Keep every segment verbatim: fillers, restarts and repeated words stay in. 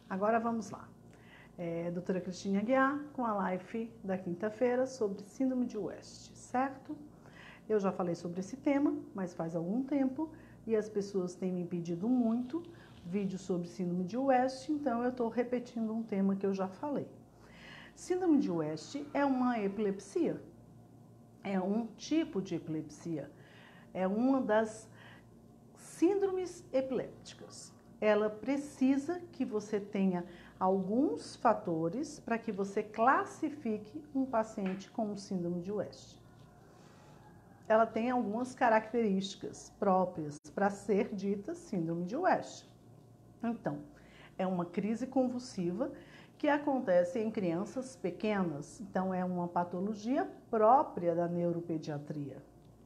Agora vamos lá. É, doutora Cristina Aguiar, com a live da quinta-feira sobre síndrome de West, certo? Eu já falei sobre esse tema, mas faz algum tempo, e as pessoas têm me pedido muito vídeos sobre síndrome de West, então eu estou repetindo um tema que eu já falei. Síndrome de West é uma epilepsia, é um tipo de epilepsia, é uma das síndromes epilépticas. Ela precisa que você tenha alguns fatores para que você classifique um paciente com síndrome de West. Ela tem algumas características próprias para ser dita síndrome de West. Então, é uma crise convulsiva que acontece em crianças pequenas. Então, é uma patologia própria da neuropediatria.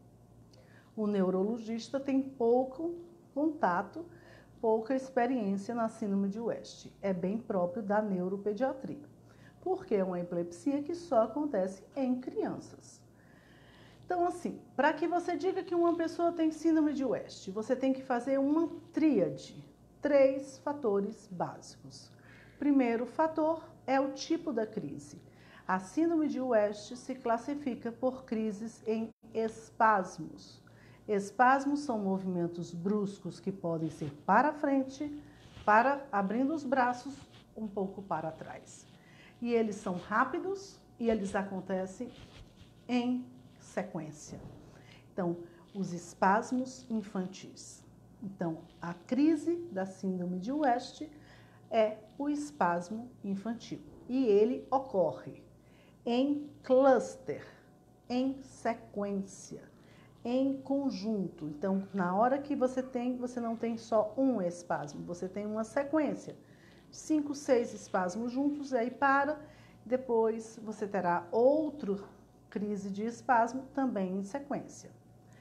O neurologista tem pouco contato, pouca experiência na síndrome de West. É bem próprio da neuropediatria, porque é uma epilepsia que só acontece em crianças. Então, assim, para que você diga que uma pessoa tem síndrome de West, você tem que fazer uma tríade, três fatores básicos. Primeiro fator é o tipo da crise. A síndrome de West se classifica por crises em espasmos. Espasmos são movimentos bruscos que podem ser para frente, para abrindo os braços, um pouco para trás. E eles são rápidos e eles acontecem em sequência. Então, os espasmos infantis. Então, a crise da síndrome de West é o espasmo infantil. E ele ocorre em cluster, em sequência, em conjunto. Então, na hora que você tem, você não tem só um espasmo, você tem uma sequência. Cinco, seis espasmos juntos, e aí para. Depois você terá outra crise de espasmo também em sequência.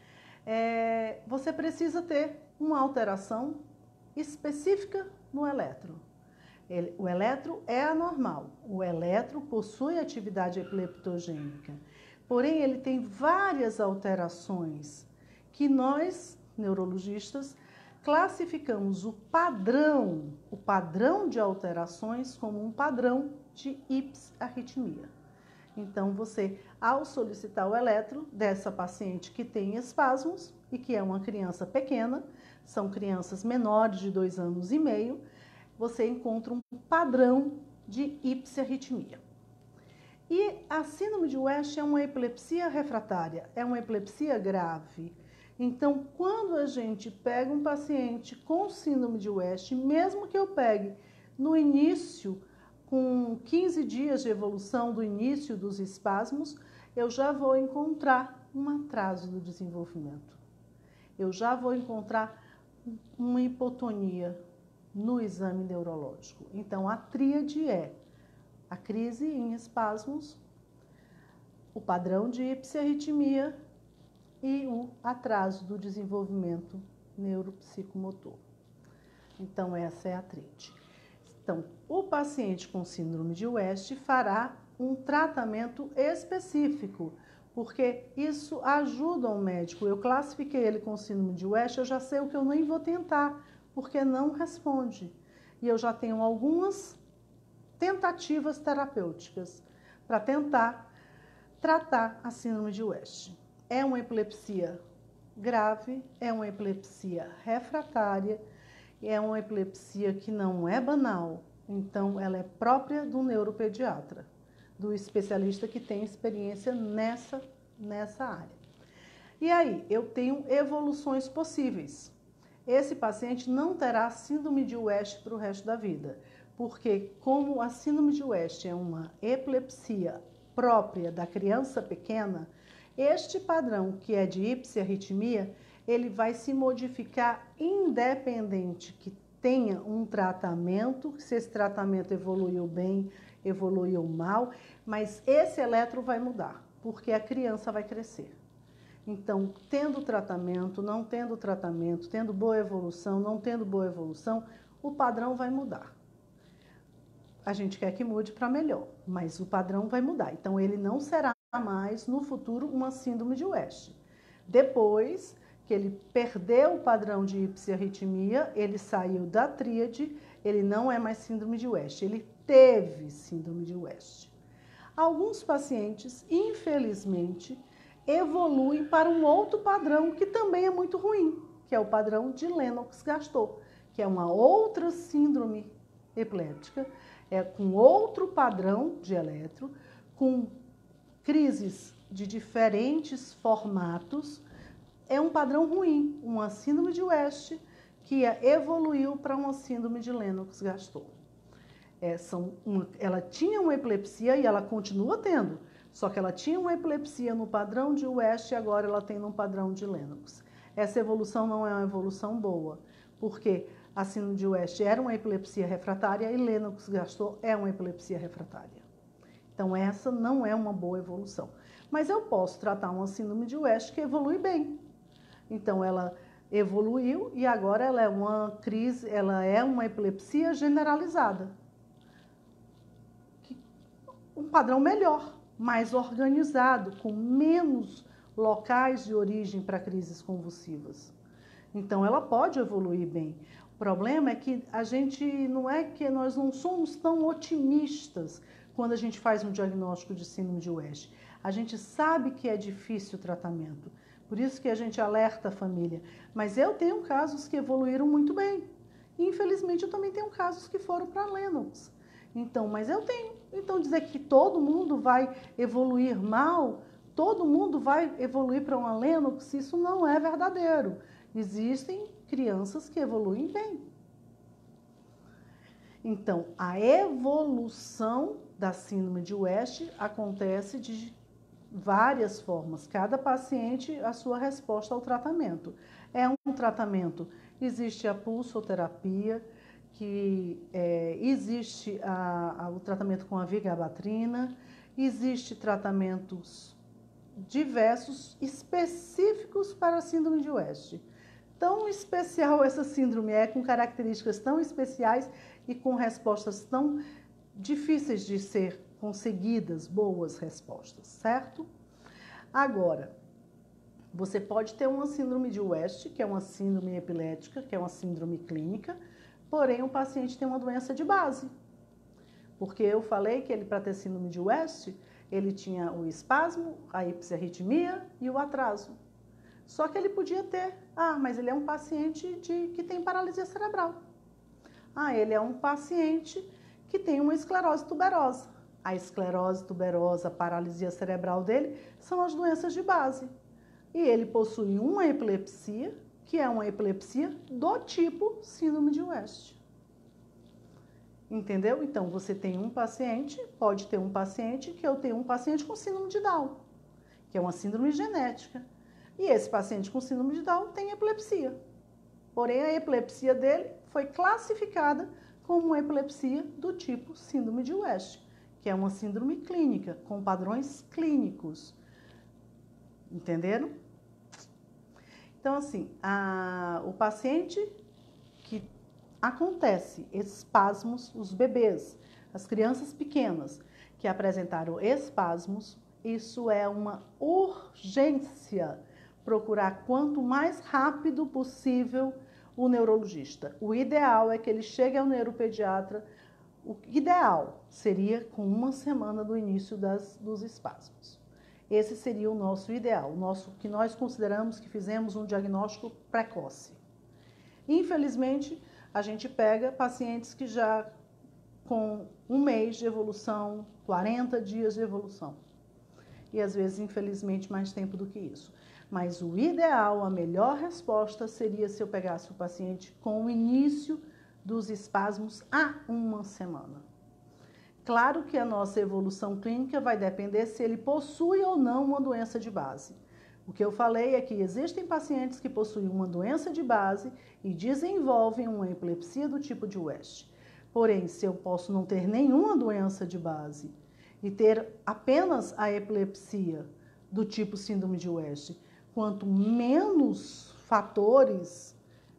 É, você precisa ter uma alteração específica no eletro. Ele, o eletro é anormal. O eletro possui atividade epileptogênica. Porém, ele tem várias alterações que nós, neurologistas, classificamos o padrão, o padrão de alterações como um padrão de hipisarritmia. Então, você, ao solicitar o eletro dessa paciente que tem espasmos e que é uma criança pequena, são crianças menores de dois anos e meio, você encontra um padrão de hipisarritmia. E a síndrome de West é uma epilepsia refratária, é uma epilepsia grave. Então, quando a gente pega um paciente com síndrome de West, mesmo que eu pegue no início, com quinze dias de evolução do início dos espasmos, eu já vou encontrar um atraso do desenvolvimento. Eu já vou encontrar uma hipotonia no exame neurológico. Então, a tríade é a crise em espasmos, o padrão de hipisarritmia e o atraso do desenvolvimento neuropsicomotor. Então, essa é a tríade. Então, o paciente com síndrome de West fará um tratamento específico, porque isso ajuda o médico. Eu classifiquei ele com síndrome de West, eu já sei o que eu nem vou tentar, porque não responde. E eu já tenho algumas tentativas terapêuticas para tentar tratar a síndrome de West. É uma epilepsia grave, é uma epilepsia refratária, é uma epilepsia que não é banal, então ela é própria do neuropediatra, do especialista que tem experiência nessa, nessa área. E aí, eu tenho evoluções possíveis. Esse paciente não terá síndrome de West para o resto da vida, porque como a síndrome de West é uma epilepsia própria da criança pequena, este padrão que é de hipisarritmia, ele vai se modificar independente que tenha um tratamento, se esse tratamento evoluiu bem, evoluiu mal, mas esse eletro vai mudar, porque a criança vai crescer. Então, tendo tratamento, não tendo tratamento, tendo boa evolução, não tendo boa evolução, o padrão vai mudar. A gente quer que mude para melhor, mas o padrão vai mudar. Então, ele não será mais, no futuro, uma síndrome de West. Depois que ele perdeu o padrão de hipisarritmia, ele saiu da tríade ele não é mais síndrome de West, ele teve síndrome de West. Alguns pacientes, infelizmente, evoluem para um outro padrão que também é muito ruim, que é o padrão de Lennox-Gastaut, que é uma outra síndrome epiléptica, é com outro padrão de eletro, com crises de diferentes formatos, é um padrão ruim, uma síndrome de West que evoluiu para uma síndrome de Lennox-Gastaut. É, são uma, ela tinha uma epilepsia e ela continua tendo, só que ela tinha uma epilepsia no padrão de West e agora ela tem no padrão de Lennox. Essa evolução não é uma evolução boa, porque a síndrome de West era uma epilepsia refratária e Lennox-Gastaut é uma epilepsia refratária. Então essa não é uma boa evolução. Mas eu posso tratar uma síndrome de West que evolui bem. Então ela evoluiu e agora ela é uma crise, ela é uma epilepsia generalizada. Um padrão melhor, mais organizado, com menos locais de origem para crises convulsivas. Então ela pode evoluir bem. O problema é que a gente não é que nós não somos tão otimistas quando a gente faz um diagnóstico de síndrome de West. A gente sabe que é difícil o tratamento, por isso que a gente alerta a família. Mas eu tenho casos que evoluíram muito bem. Infelizmente eu também tenho casos que foram para Lennox. Então, mas eu tenho. Então dizer que todo mundo vai evoluir mal, todo mundo vai evoluir para uma Lennox, isso não é verdadeiro. Existem crianças que evoluem bem. Então, a evolução da síndrome de West acontece de várias formas. Cada paciente, a sua resposta ao tratamento. É um tratamento, existe a pulsoterapia, que é, existe a, a, o tratamento com a vigabatrina, existe tratamentos diversos específicos para a síndrome de West. Tão especial essa síndrome é, com características tão especiais e com respostas tão difíceis de ser conseguidas, boas respostas, certo? Agora, você pode ter uma síndrome de West, que é uma síndrome epilética, que é uma síndrome clínica, porém o paciente tem uma doença de base. Porque eu falei que ele, para ter síndrome de West, ele tinha o espasmo, a hiperarritmia e o atraso. Só que ele podia ter, ah, mas ele é um paciente de, que tem paralisia cerebral. Ah, ele é um paciente que tem uma esclerose tuberosa. A esclerose tuberosa, a paralisia cerebral dele, são as doenças de base. E ele possui uma epilepsia, que é uma epilepsia do tipo síndrome de West. Entendeu? Então, você tem um paciente, pode ter um paciente, que eu tenho um paciente com síndrome de Down, que é uma síndrome genética. E esse paciente com síndrome de Down tem epilepsia. Porém, a epilepsia dele foi classificada como uma epilepsia do tipo síndrome de West, que é uma síndrome clínica, com padrões clínicos. Entenderam? Então, assim, a, o paciente que acontece espasmos, os bebês, as crianças pequenas que apresentaram espasmos, isso é uma urgência. Procurar quanto mais rápido possível o neurologista. O ideal é que ele chegue ao neuropediatra. O ideal seria com uma semana do início das, dos espasmos. Esse seria o nosso ideal, o nosso que nós consideramos que fizemos um diagnóstico precoce. Infelizmente, a gente pega pacientes que já com um mês de evolução, quarenta dias de evolução. E às vezes, infelizmente, mais tempo do que isso. Mas o ideal, a melhor resposta seria se eu pegasse o paciente com o início dos espasmos há uma semana. Claro que a nossa evolução clínica vai depender se ele possui ou não uma doença de base. O que eu falei é que existem pacientes que possuem uma doença de base e desenvolvem uma epilepsia do tipo de West. Porém, se eu posso não ter nenhuma doença de base e ter apenas a epilepsia do tipo síndrome de West, quanto menos fatores,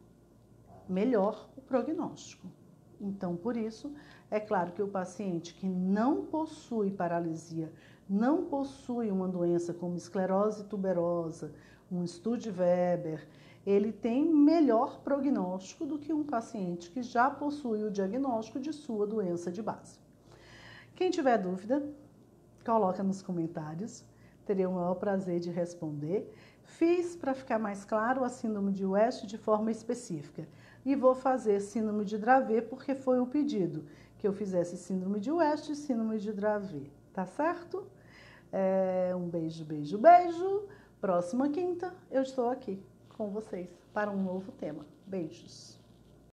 melhor o prognóstico. Então, por isso, é claro que o paciente que não possui paralisia, não possui uma doença como esclerose tuberosa, um Sturge Weber, ele tem melhor prognóstico do que um paciente que já possui o diagnóstico de sua doença de base. Quem tiver dúvida, coloca nos comentários, terei o maior prazer de responder. Fiz, para ficar mais claro, a síndrome de West de forma específica e vou fazer síndrome de Dravet porque foi o pedido, que eu fizesse síndrome de West e síndrome de Dravet, tá certo? É, um beijo, beijo, beijo. Próxima quinta eu estou aqui com vocês para um novo tema. Beijos!